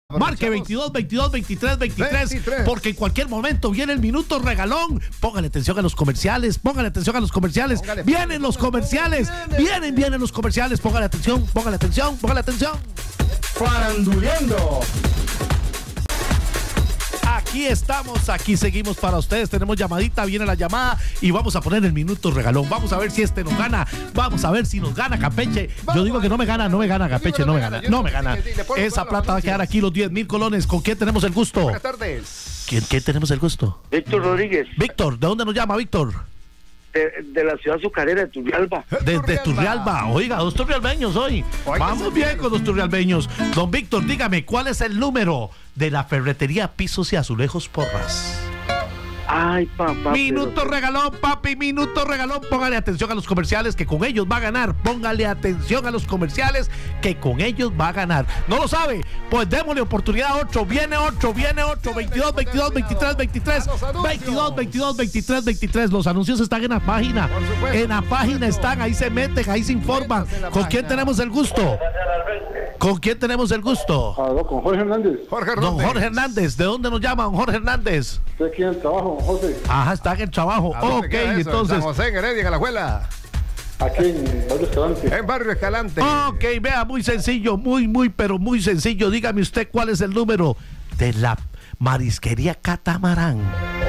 Marque 22 22 23 23, porque en cualquier momento viene el minuto regalón. Póngale atención a los comerciales, póngale atención a los comerciales. Vienen los comerciales, vienen los comerciales. Póngale atención, póngale atención, póngale atención. Faranduleando. Aquí estamos, aquí seguimos para ustedes. Tenemos llamadita, viene la llamada y vamos a poner el minuto regalón. Vamos a ver si nos gana. Vamos a ver si nos gana Campeche. Yo digo que no me gana Campeche, no me gana. Esa plata va a quedar aquí, los 10,000 colones. ¿Con quién tenemos el gusto? Buenas tardes. ¿Quién tenemos el gusto? Víctor Rodríguez. Víctor, ¿de dónde nos llama Víctor? De la ciudad azucarera de Turrialba. Desde Turrialba. Oiga, dos turrialbeños hoy. Vamos bien con los turrialbeños. Don Víctor, dígame, ¿cuál es el número de la ferretería Pisos y Azulejos Porras? Ay, papá. Minuto regalón, papi, minuto regalón. Póngale atención a los comerciales, que con ellos va a ganar. Póngale atención a los comerciales, que con ellos va a ganar. ¿No lo sabe? Pues démosle oportunidad a 8. Viene 8. 22 22 23 23 22 22 23 23. Los anuncios están en la página. En la página están, ahí se meten, ahí se informan. ¿Con quién tenemos el gusto? ¿Con quién tenemos el gusto? Con Jorge Hernández. Don Jorge Hernández. ¿De dónde nos llama don Jorge Hernández? Estoy aquí en el trabajo, don José. Ajá, está en el trabajo. Ok, entonces. San José, en Heredia, en Alajuela. Aquí en Barrio Escalante. En Barrio Escalante. Ok, vea, muy sencillo, pero muy sencillo. Dígame usted cuál es el número de la marisquería Catamarán.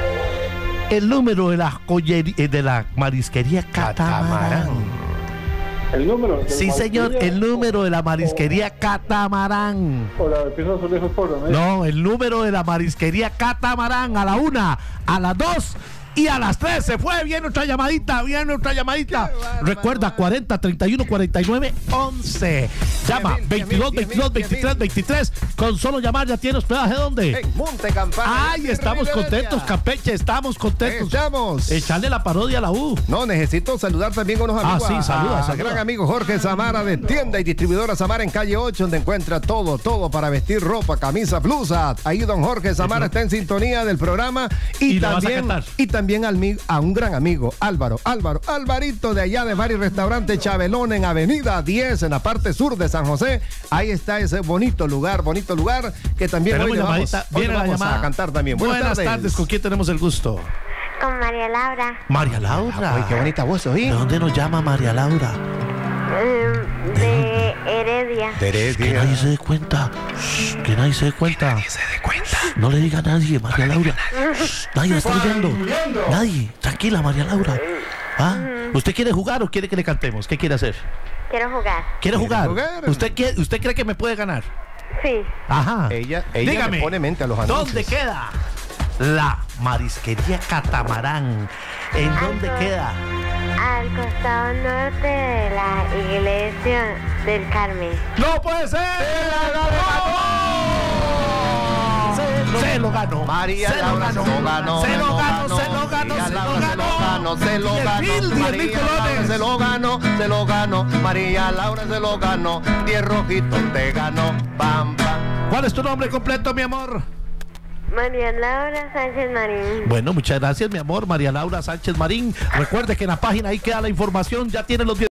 El número de la marisquería Catamarán. ¿El número? Sí, señor, el número de la marisquería Catamarán. O la de Pisos Azulejos Porras, ¿no? No, el número de la marisquería Catamarán a la 1, a las 2 y a las 3. Se fue, viene otra llamadita, Recuerda, 40 31 49 11. Llama 22 22 23 23. Con solo llamar ya tiene hospedaje. ¿Dónde? En Monte Campana. Ay, estamos contentos, Campeche, estamos contentos. Estamos. Echarle la parodia a la U. No, necesito saludar también con unos amigos. Sí, saluda. Gran amigo Jorge Samara de Tienda y Distribuidora Samara en calle 8, donde encuentra todo para vestir ropa, camisa, blusa. Ahí don Jorge Samara está en sintonía del programa y también a un gran amigo, Alvarito de allá de Bar y Restaurante Chabelón en Avenida 10, en la parte sur de San José. Ahí está ese bonito lugar que también hoy vamos a cantar también. Buenas tardes, ¿con quién tenemos el gusto? Con María Laura. María Laura. Ay, qué bonita voz, ¿oí? ¿De dónde nos llama María Laura? De Heredia. Que nadie se dé cuenta. Que nadie se dé cuenta. No le diga a nadie, María Laura. Nadie la está oyendo. Nadie. Tranquila, María Laura. ¿Ah? ¿Usted quiere jugar o quiere que le cantemos? ¿Qué quiere hacer? Quiero jugar. ¿Quiere jugar? ¿Usted cree que me puede ganar? Sí. Ajá. Ella dígame, le pone mente a los anuncios. ¿Dónde queda la marisquería Catamarán? ¿En dónde queda? Al costado norte de la iglesia del Carmen. ¡No puede ser! Se lo ganó. María Laura se lo ganó. Se lo ganó. María Laura se lo ganó. 10 rojitos te ganó. Pam, pam. ¿Cuál es tu nombre completo, mi amor? María Laura Sánchez Marín. Bueno, muchas gracias, mi amor. María Laura Sánchez Marín. Recuerde que en la página ahí queda la información. Ya tiene los 10.